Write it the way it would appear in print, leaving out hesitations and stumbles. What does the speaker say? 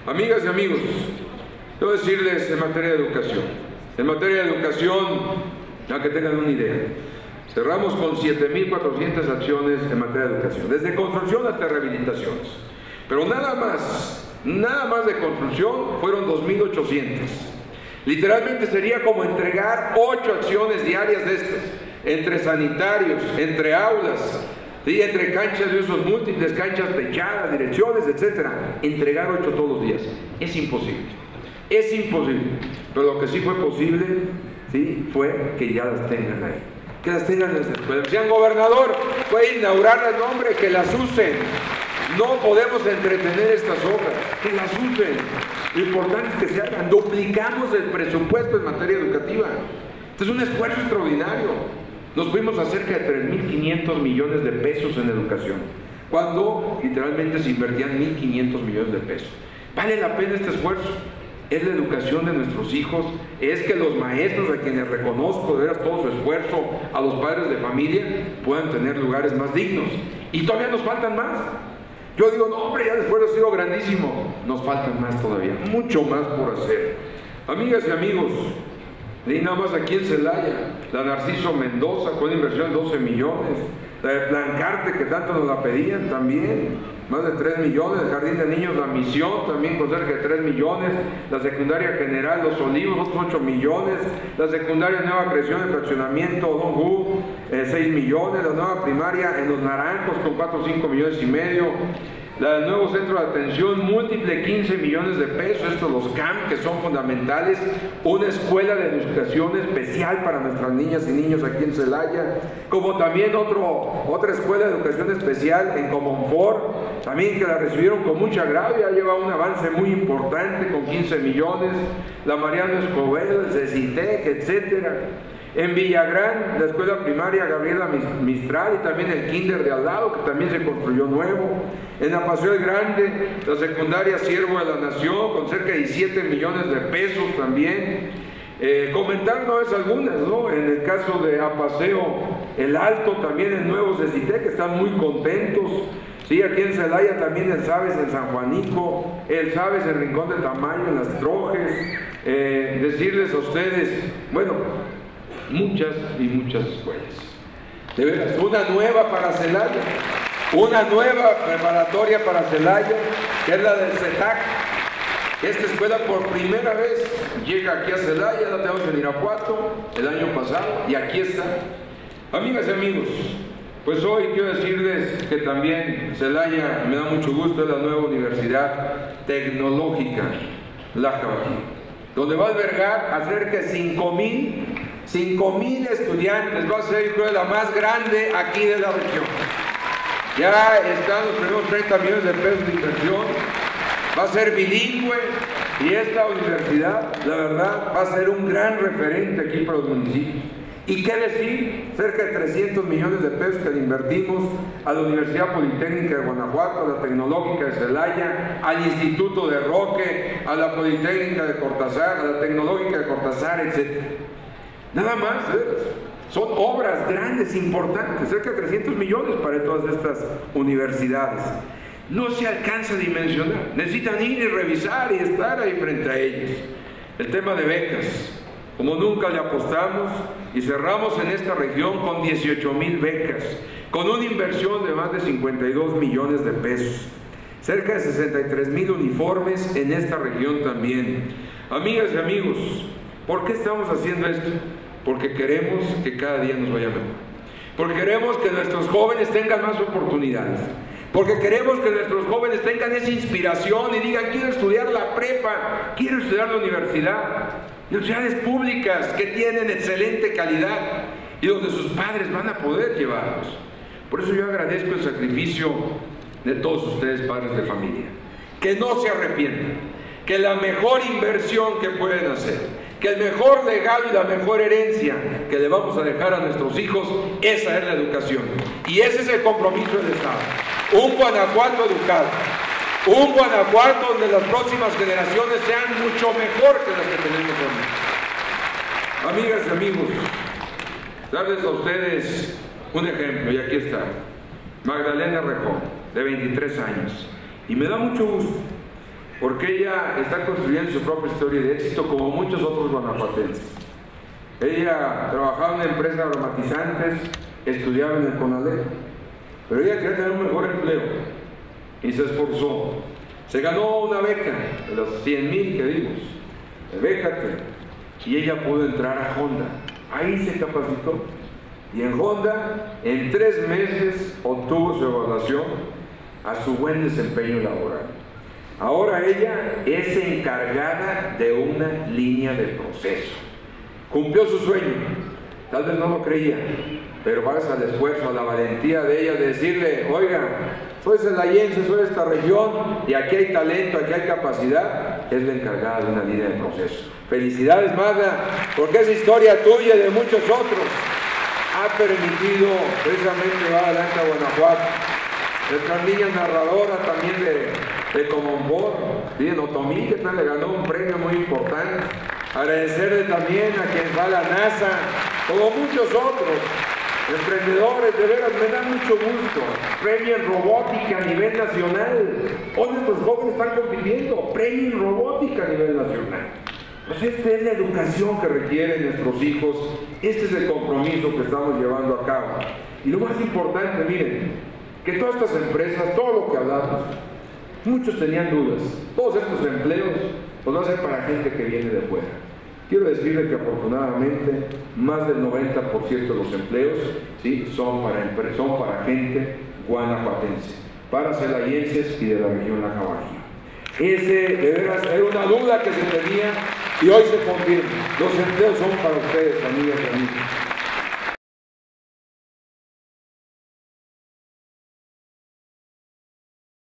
Amigas y amigos, debo decirles en materia de educación. En materia de educación, para que tengan una idea, cerramos con 7.400 acciones en materia de educación, desde construcción hasta rehabilitaciones. Pero nada más de construcción fueron 2.800. Literalmente sería como entregar 8 acciones diarias de estas, entre sanitarios, entre aulas, ¿sí? Entre canchas de usos múltiples, canchas techadas, direcciones, etcétera. Entregar 8 todos los días. Es imposible. Es imposible. Pero lo que sí fue posible, ¿sí?, fue que ya las tengan ahí. Que las tengan en las escuelas. Decían, gobernador, puede inaugurarlas, no, hombre, que las usen. No podemos entretener estas obras, que las usen. Lo importante es que se hagan. Duplicamos el presupuesto en materia educativa. Este es un esfuerzo extraordinario. Nos fuimos a cerca de 3.500 millones de pesos en educación, cuando literalmente se invertían 1.500 millones de pesos. Vale la pena este esfuerzo. Es la educación de nuestros hijos, es que los maestros, a quienes reconozco de veras todo su esfuerzo, a los padres de familia, puedan tener lugares más dignos. Y todavía nos faltan más. Yo digo, no, hombre, ya el esfuerzo ha sido grandísimo. Nos faltan más todavía, mucho más por hacer. Amigas y amigos, y nada más aquí en Celaya, la Narciso Mendoza con inversión de 12 millones, la de Plancarte, que tanto nos la pedían también, más de 3 millones, el Jardín de Niños La Misión también con cerca de 3 millones, la secundaria general Los Olivos, otros 8 millones, la secundaria Nueva Creación de Fraccionamiento Don Hu, 6 millones, la nueva primaria en Los Naranjos con 4 o 5 millones y medio, la del nuevo centro de atención múltiple, 15 millones de pesos, estos los CAM, que son fundamentales, una escuela de educación especial para nuestras niñas y niños aquí en Celaya, como también otra escuela de educación especial en Comonfort, también que la recibieron con mucha gravia, lleva un avance muy importante con 15 millones, la Mariano Escobedo, el CECITEC, etcétera. En Villagrán, la escuela primaria Gabriela Mistral y también el kinder de al lado, que también se construyó nuevo. En Apaseo el Grande, la secundaria Siervo de la Nación, con cerca de 17 millones de pesos también. Comentar no es algunas, ¿no? En el caso de Apaseo el Alto, también el nuevo CECITEC, que están muy contentos. Sí, aquí en Celaya también el Sabes en San Juanico, el Sabes en Rincón de Tamayo, en Las Trojes. Decirles a ustedes, bueno, muchas y muchas escuelas. De veras, una nueva para Celaya, una nueva preparatoria para Celaya, que es la del CETAC. Esta escuela por primera vez llega aquí a Celaya, la tenemos en Irapuato el año pasado, y aquí está. Amigas y amigos, pues hoy quiero decirles que también Celaya, me da mucho gusto, es la nueva Universidad Tecnológica Laja Bajío, donde va a albergar a cerca de 5.000 estudiantes. Va a ser, creo, la más grande aquí de la región. Ya están los primeros 30 millones de pesos de inversión. Va a ser bilingüe y esta universidad, la verdad, va a ser un gran referente aquí para los municipios. ¿Y qué decir? Cerca de 300 millones de pesos que le invertimos a la Universidad Politécnica de Guanajuato, a la Tecnológica de Celaya, al Instituto de Roque, a la Politécnica de Cortázar, a la Tecnológica de Cortázar, etc. Nada más, son obras grandes, importantes, cerca de 300 millones para todas estas universidades. No se alcanza a dimensionar, necesitan ir y revisar y estar ahí frente a ellos. El tema de becas, como nunca le apostamos, y cerramos en esta región con 18,000 becas, con una inversión de más de 52 millones de pesos, cerca de 63,000 uniformes en esta región también. Amigas y amigos, ¿por qué estamos haciendo esto? Porque queremos que cada día nos vaya mejor, porque queremos que nuestros jóvenes tengan más oportunidades, porque queremos que nuestros jóvenes tengan esa inspiración y digan, quiero estudiar la prepa, quiero estudiar la universidad. Universidades públicas que tienen excelente calidad y donde sus padres van a poder llevarlos. Por eso yo agradezco el sacrificio de todos ustedes, padres de familia, que no se arrepientan, que la mejor inversión que pueden hacer, que el mejor legado y la mejor herencia que le vamos a dejar a nuestros hijos, esa es la educación. Y ese es el compromiso del Estado. Un Guanajuato educado, un Guanajuato donde las próximas generaciones sean mucho mejor que las que tenemos hoy. Amigas y amigos, darles a ustedes un ejemplo, y aquí está. Magdalena Rejón, de 23 años. Y me da mucho gusto porque ella está construyendo su propia historia de éxito como muchos otros guanajuatenses. Ella trabajaba en una empresa de aromatizantes, estudiaba en el CONALEP, pero ella quería tener un mejor empleo y se esforzó. Se ganó una beca de los 100,000 que dimos, bécate, y ella pudo entrar a Honda. Ahí se capacitó y en Honda en 3 meses obtuvo su evaluación a su buen desempeño laboral. Ahora ella es encargada de una línea de proceso. Cumplió su sueño, tal vez no lo creía, pero gracias al esfuerzo, a la valentía de ella de decirle: oiga, soy celayense, soy de esta región y aquí hay talento, aquí hay capacidad, es la encargada de una línea de proceso. Felicidades, Magda, porque esa historia tuya y de muchos otros ha permitido precisamente llevar adelante a Guanajuato. Nuestra niña narradora también de Comonfort, ¿sí? En Otomí, que le ganó un premio muy importante. Agradecerle también a quien va a la NASA, como muchos otros emprendedores, de veras me da mucho gusto. Premio en robótica a nivel nacional. Hoy nuestros jóvenes están compitiendo, premio en robótica a nivel nacional. Pues esta es la educación que requieren nuestros hijos, este es el compromiso que estamos llevando a cabo. Y lo más importante, miren, que todas estas empresas, todo lo que hablamos, muchos tenían dudas. Todos estos empleos, pues no ser para gente que viene de fuera. Quiero decirles que afortunadamente más del 90% de los empleos, ¿sí?, son para gente guanajuatense, para celayenses y de la región Nacabaja. Ese, de veras, era una duda que se tenía y hoy se confirma. Los empleos son para ustedes, amigas y amigos.